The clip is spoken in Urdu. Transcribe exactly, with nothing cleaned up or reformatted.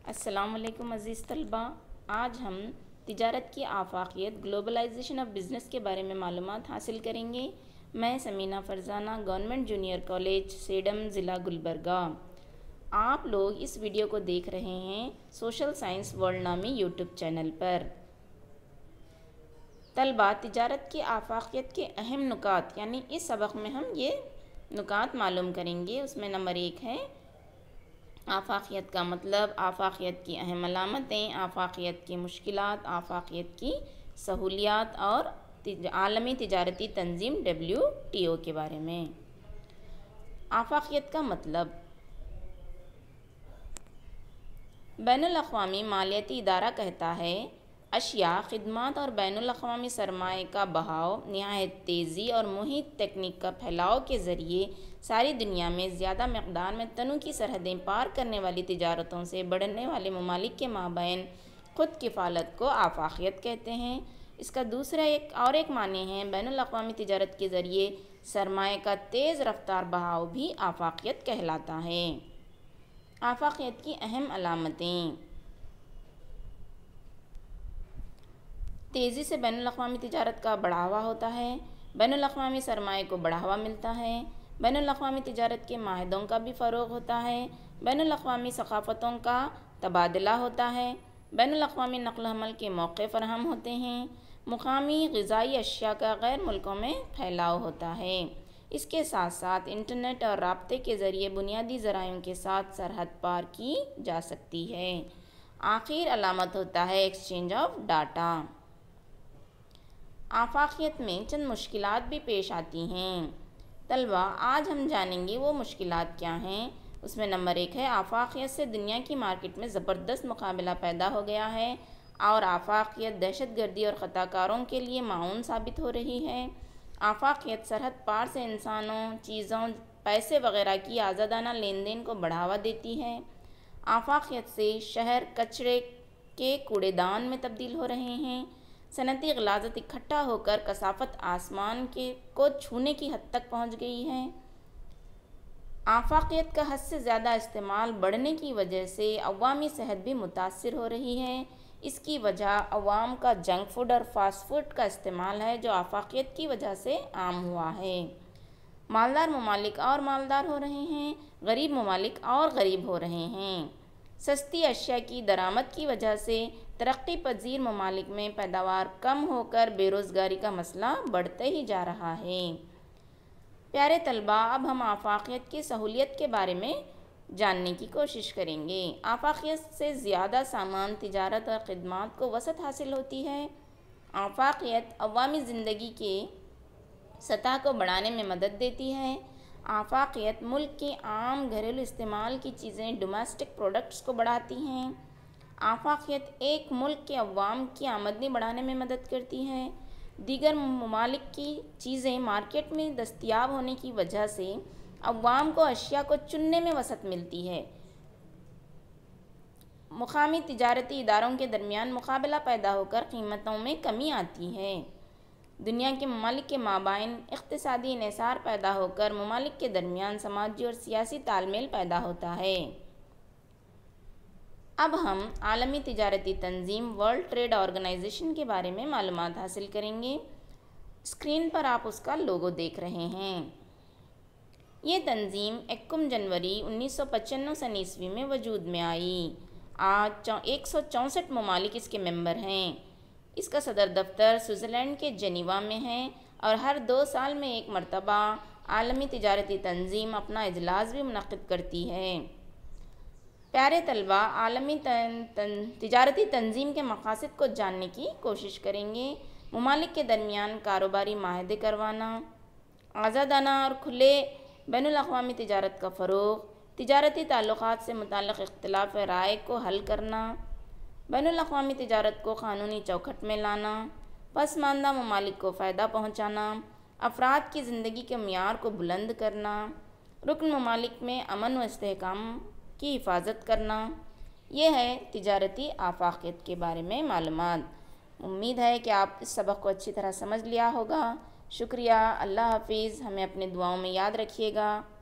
السلام علیکم عزیز طلباء، آج ہم تجارت کی آفاقیت گلوبلائزیشن آف بزنس کے بارے میں معلومات حاصل کریں گے۔ میں Samina Farzana, government junior college Sedam, ضلع گلبرگہ۔ آپ لوگ اس ویڈیو کو دیکھ رہے ہیں سوشل سائنس ورلڈ نامی یوٹیوب چینل پر۔ طلباء، تجارت کی آفاقیت کے اہم نکات یعنی اس سبق میں ہم یہ نکات معلوم کریں گے۔ اس میں نمبر ایک ہے آفاقیت کا مطلب، آفاقیت کی اہم علامتیں، آفاقیت کی مشکلات، آفاقیت کی سہولیات اور عالمی تجارتی تنظیم ڈبلیو ٹی او کے بارے میں۔ آفاقیت کا مطلب، بین الاقوامی مالیاتی ادارہ کہتا ہے اشیاء، خدمات اور بین الاقوامی سرمایہ کا بہاؤ نہایت تیزی اور محیط تکنیک کا پھیلاؤ کے ذریعے ساری دنیا میں زیادہ مقدار میں تنوع کی سرحدیں پار کرنے والی تجارتوں سے بڑھنے والے ممالک کے مابین خود کفالت کو آفاقیت کہتے ہیں۔ اس کا دوسرا ایک اور ایک معنی ہے بین الاقوامی تجارت کے ذریعے سرمایہ کا تیز رفتار بہاؤ بھی آفاقیت کہلاتا ہے۔ آفاقیت کی اہم علامتیں، تیزی سے بین الاقوامی تجارت کا بڑھاوا ہوتا ہے، بین الاقوامی سرمایہ کو بڑھاوا ملتا ہے، بین الاقوامی تجارت کے معاہدوں کا بھی فروغ ہوتا ہے، بین الاقوامی ثقافتوں کا تبادلہ ہوتا ہے، بین الاقوامی نقل و حمل کے موقع فراہم ہوتے ہیں، مقامی غذائی اشیاء کا غیر ملکوں میں پھیلاؤ ہوتا ہے۔ اس کے ساتھ ساتھ انٹرنیٹ اور رابطے کے ذریعے بنیادی ذرائع کے ساتھ سرحد پار کی جا سکتی ہے۔ آخر علامت ہوتا ہے ایکسچینج آف ڈاٹا۔ آفاقیت میں چند مشکلات بھی پیش آتی ہیں۔ طلباء، آج ہم جانیں گے وہ مشکلات کیا ہیں۔ اس میں نمبر ایک ہے آفاقیت سے دنیا کی مارکیٹ میں زبردست مقابلہ پیدا ہو گیا ہے اور آفاقیت دہشت گردی اور خطا کاروں کے لیے معاون ثابت ہو رہی ہے۔ آفاقیت سرحد پار سے انسانوں، چیزوں، پیسے وغیرہ کی آزادانہ لین دین کو بڑھاوا دیتی ہے۔ آفاقیت سے شہر کچرے کے کوڑے دان میں تبدیل ہو رہے ہیں۔ صنعتی غلاظت اکٹھا ہو کر کثافت آسمان کے کو چھونے کی حد تک پہنچ گئی ہے۔ آفاقیت کا حد سے زیادہ استعمال بڑھنے کی وجہ سے عوامی صحت بھی متاثر ہو رہی ہے۔ اس کی وجہ عوام کا جنک فوڈ اور فاسٹ فوڈ کا استعمال ہے جو آفاقیت کی وجہ سے عام ہوا ہے۔ مالدار ممالک اور مالدار ہو رہے ہیں، غریب ممالک اور غریب ہو رہے ہیں۔ سستی اشیاء کی درآمد کی وجہ سے ترقی پذیر ممالک میں پیداوار کم ہو کر بے روزگاری کا مسئلہ بڑھتے ہی جا رہا ہے۔ پیارے طلباء، اب ہم آفاقیت کی سہولیت کے بارے میں جاننے کی کوشش کریں گے۔ آفاقیت سے زیادہ سامان، تجارت اور خدمات کو وسعت حاصل ہوتی ہے۔ آفاقیت عوامی زندگی کے سطح کو بڑھانے میں مدد دیتی ہے۔ آفاقیت ملک کے عام گھریلو استعمال کی چیزیں، ڈومیسٹک پروڈکٹس کو بڑھاتی ہیں۔ آفاقیت ایک ملک کے عوام کی آمدنی بڑھانے میں مدد کرتی ہے۔ دیگر ممالک کی چیزیں مارکیٹ میں دستیاب ہونے کی وجہ سے عوام کو اشیاء کو چننے میں وسعت ملتی ہے۔ مقامی تجارتی اداروں کے درمیان مقابلہ پیدا ہو کر قیمتوں میں کمی آتی ہے۔ دنیا کے ممالک کے مابین اقتصادی انحصار پیدا ہو کر ممالک کے درمیان سماجی اور سیاسی تال میل پیدا ہوتا ہے۔ اب ہم عالمی تجارتی تنظیم ورلڈ ٹریڈ آرگنائزیشن کے بارے میں معلومات حاصل کریں گے۔ اسکرین پر آپ اس کا لوگو دیکھ رہے ہیں۔ یہ تنظیم یکم جنوری انیس سو پچانوے سن عیسوی میں وجود میں آئی۔ آج ایک سو چونسٹھ ممالک اس کے ممبر ہیں۔ اس کا صدر دفتر سوئٹزرلینڈ کے جنیوا میں ہے اور ہر دو سال میں ایک مرتبہ عالمی تجارتی تنظیم اپنا اجلاس بھی منعقد کرتی ہے۔ پیارے طلباء، عالمی تجارتی تنظیم کے مقاصد کو جاننے کی کوشش کریں گے۔ ممالک کے درمیان کاروباری معاہدے کروانا، آزادانہ اور کھلے بین الاقوامی تجارت کا فروغ، تجارتی تعلقات سے متعلق اختلاف رائے کو حل کرنا، بین الاقوامی تجارت کو قانونی چوکھٹ میں لانا، پسماندہ ممالک کو فائدہ پہنچانا، افراد کی زندگی کے معیار کو بلند کرنا، رکن ممالک میں امن و استحکام کی حفاظت کرنا۔ یہ ہے تجارتی آفاقیت کے بارے میں معلومات۔ امید ہے کہ آپ اس سبق کو اچھی طرح سمجھ لیا ہوگا۔ شکریہ، اللہ حافظ، ہمیں اپنے دعاؤں میں یاد رکھیے گا۔